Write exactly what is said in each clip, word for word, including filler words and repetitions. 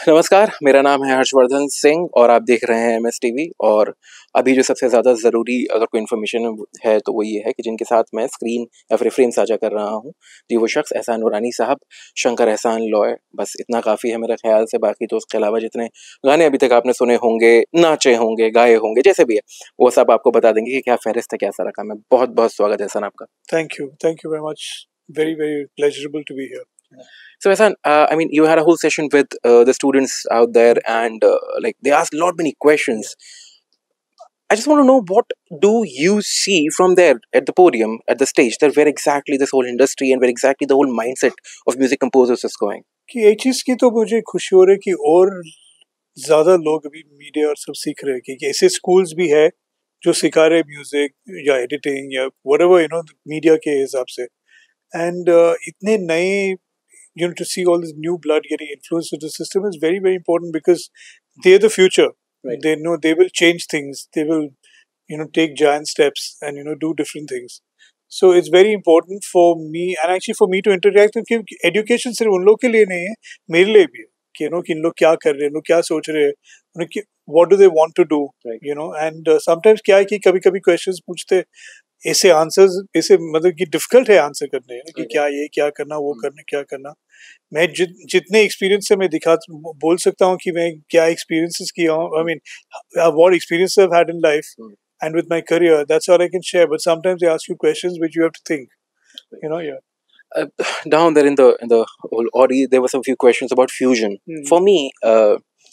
नमस्कार, मेरा नाम है हर्षवर्धन सिंह और आप देख रहे हैं एम एस टीवी। और अभी जो सबसे ज़्यादा ज़रूरी अगर कोई इन्फॉर्मेशन है तो वो ये है कि जिनके साथ मैं स्क्रीन या फिर फ्रेम साझा कर रहा हूँ, जी वो शख्स एहसान नूरानी साहब, शंकर एहसान लॉय। बस इतना काफ़ी है मेरे ख्याल से। बाकी तो उसके अलावा जितने गाने अभी तक आपने सुने होंगे, नाचे होंगे, गाए होंगे, जैसे भी है, वो सब आपको बता देंगे कि क्या फ़हरिस्त है, क्या सारा काम है। बहुत बहुत स्वागत है एहसान आपका। Thank you. Thank you very much. Very, very pleasurable to be here. So Ehsan, uh, I mean, you had a whole session with uh, the students out there, and uh, like they asked a lot many questions. I just want to know, what do you see from there at the podium, at the stage, that where exactly this whole industry and where exactly the whole mindset of music composers is going? कि एक चीज़ की तो मुझे खुशी हो रही है कि और ज़्यादा लोग अभी मीडिया और सब सीख रहे हैं कि कि ऐसे स्कूल्स भी है जो सिखा रहे म्यूजिक या एडिटिंग या व्हाटएवर यू नो मीडिया के हिसाब से एंड इतने नए you know to see all this new blood getting influenced into the system is very very important because they're the future. Right. They know they will change things. They will you know take giant steps and you know do different things. So it's very important for me and actually for me to interact with क्योंकि education सिर्फ उन लोग के लिए नहीं है, मेरे लिए भी है कि you know कि इन लोग क्या कर रहे हैं, लोग क्या सोच रहे हैं, उन्हें कि- what do they want to do, Right. you know and uh, sometimes क्या है कि कभी कभी questions पूछते ऐसे आंसर्स ऐसे मतलब कि डिफिकल्ट है आंसर करने कि Okay. क्या ये क्या करना वो Hmm. करना क्या करना मैं जित जितने एक्सपीरियंस से मैं दिखा बोल सकता हूँ कि मैं क्या एक्सपीरियंसेस किया हूँ I mean what experience I have had in life Hmm. and with my career that's all I can share, but sometimes they ask you questions which you have to think you know yeah Uh, Down there in the in the whole Audi, there were some few questions about fusion. Hmm. For me, uh,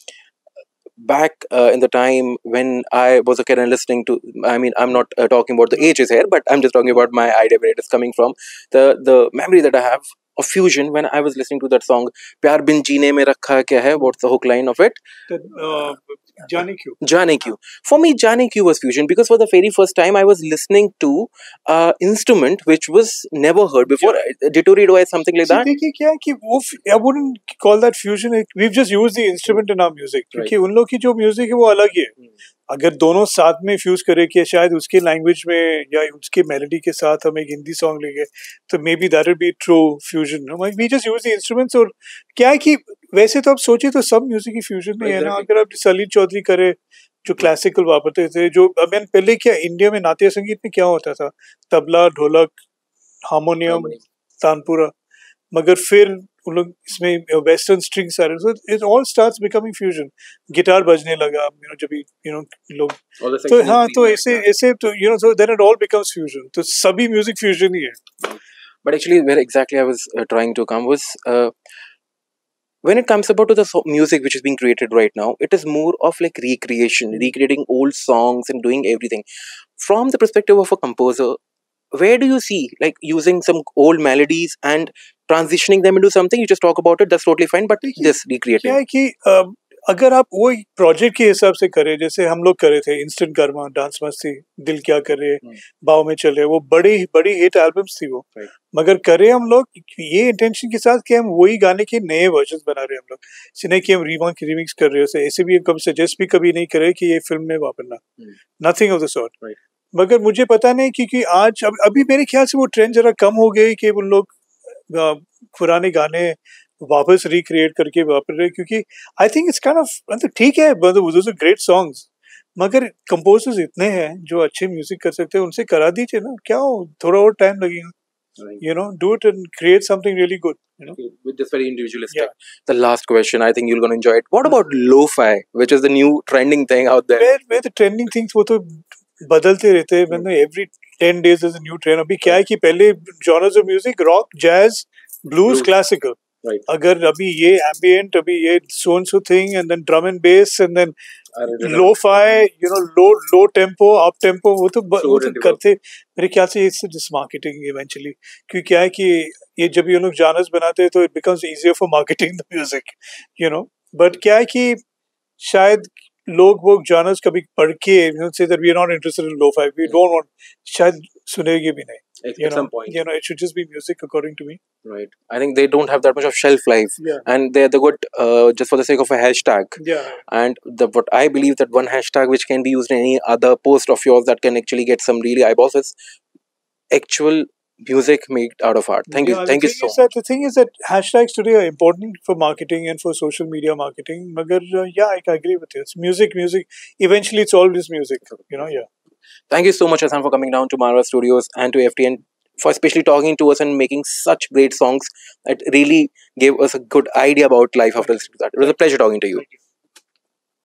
back uh, in the time when I was a kid and listening to, I mean, I'm not uh, talking about the ages here, but I'm just talking about my idea where it is coming from. The the memory that I have of fusion when I was listening to that song, "Pyar bin jeene mein rakha kya hai." What's the hook line of it? the, uh, जाने क्यों Jane Q. For me, Jane Q was fusion because for the very first time I was listening to uh, instrument which was never heard before. Didgeridoo or something like See, that. देखिए क्या है कि वो I wouldn't call that fusion. We've just used the instrument in our music. क्योंकि उन लोग की जो म्यूजिक है वो अलग ही है. अगर दोनों साथ में फ्यूज करे कि शायद उसके लैंग्वेज में या उसके मेलोडी के साथ हम एक हिंदी सॉन्ग लेंगे तो maybe that will be true fusion. We just use the instruments. और क्या है कि वैसे तो आप सोचिए तो सब म्यूजिक की फ्यूजन नहीं है ना. अगर आप सलील चौधरी करे जो क्लासिकल वापरते थे, जो मैंने पहले क्या इंडिया में नाट्य संगीत में क्या होता था, तबला, ढोलक, हारमोनियम, तानपुरा, मगर फिर उन लोग इसमें वेस्टर्न स्ट्रिंग्स आ रहे, so it all starts becoming fusion. Guitar बजने लगा यू नो जब यू नो लोग, तो हाँ तो ऐसे ऐसे तो you know so then it all becomes fusion. तो सभी म्यूजिक फ्यूजन ही है. But actually, where exactly I was uh, trying to come was, uh, when it comes about to the so- music which is being created right now, it is more of like recreation, recreating old songs and doing everything. From the perspective of a composer, where do you see like using some old melodies and transitioning them into something? You just talk about it, that's totally fine, but this recreating. क्या है कि अ, अगर आप वो project के हिसाब से करें, जैसे हम लोग करे थे इंस्टेंट कर्मा, डांस मस्ती, दिल क्या करे, बाव में चले, वो बड़ी बड़ी हिट एल्बम्स थी वो. Right. मगर करे हम लोग ये इंटेंशन के साथ कि हम वही गाने के नए वर्जन बना रहे हैं हम लोग, इसे नहीं कि हम रीमांक रिमिक्स कर रहे हो. ऐसे भी कब सजेस्ट भी कभी नहीं करे कि ये फिल्म में वापरना, नथिंग ऑफ द सॉर्ट. मगर मुझे पता नहीं क्योंकि आज अब, अभी मेरे ख्याल से वो ट्रेंड जरा कम हो गई कि उन लोग अ, पुराने गाने वापस रिक्रिएट करके वापर रहे, क्योंकि I think it's kind of मतलब ठीक है, दोस आर ग्रेट सॉन्ग्स, मगर कंपोजर्स इतने हैं जो अच्छे म्यूजिक कर सकते हैं, उनसे करा दीजिए ना. क्या हो, थोड़ा और टाइम लगेगा. Right. You know, do it and create something really good. You know, Okay, with this very individualistic. The last question, I think you're going to enjoy it. What about lo-fi, which is the new trending thing out there? where where the trending things वो तो बदलते रहते हैं. मतलब every ten days there's a new trend. अभी क्या है कि पहले genres of music rock, jazz, blues, Blues. classical. Right. अगर अभी ये ambient, अभी ये so and so thing, and then drum and bass, and then lo-fi, you know, low low tempo, up tempo, वो तो ब- वो तो करते मेरे ख्याल से इससे just marketing eventually. क्योंकि क्या है कि ये जब ये लोग genres बनाते हैं तो it becomes easier for marketing the music, you know. But क्या है कि शायद लोग वो genres कभी पढ़ के you know say that we are not interested in lo-fi, we don't want, शायद सुनेंगे भी नहीं. At, You at know, some point. you know, it should just be music according to me. Right. I think they don't have that much of shelf life. Yeah. And they're the good uh, just for the sake of a hashtag. Yeah. And the what I believe that one hashtag which can be used in any other post of yours that can actually get some really eyeballs is actual music made out of art. Thank yeah, you, thank the you thing so is much. that the thing is that hashtags today are important for marketing and for social media marketing. Magar, uh, yeah, I agree with you. It's music, music. Eventually, it's all this music. You know, yeah. Thank you so much, Hassan, for coming down to Marva Studios and to F T N for especially talking to us and making such great songs that really gave us a good idea about life after listening to that. It was a pleasure talking to you.